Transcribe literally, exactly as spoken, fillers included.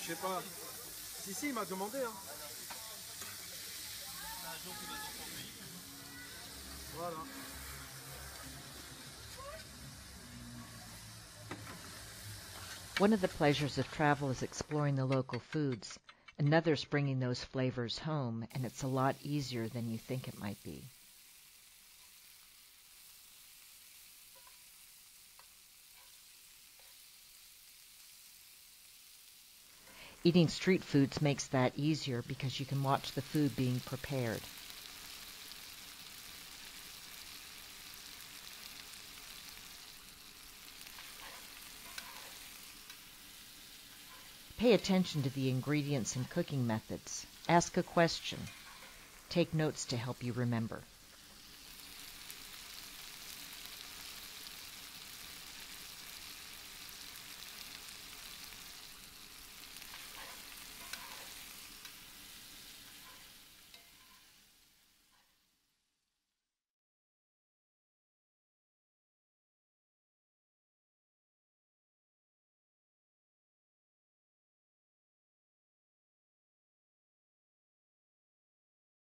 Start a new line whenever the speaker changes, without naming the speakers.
Je sais pas. Si, si, il m'a demandé. Hein. Voilà.
One of the pleasures of travel is exploring the local foods. Another is bringing those flavors home, and it's a lot easier than you think it might be. Eating street foods makes that easier because you can watch the food being prepared. Pay attention to the ingredients and cooking methods. Ask a question. Take notes to help you remember.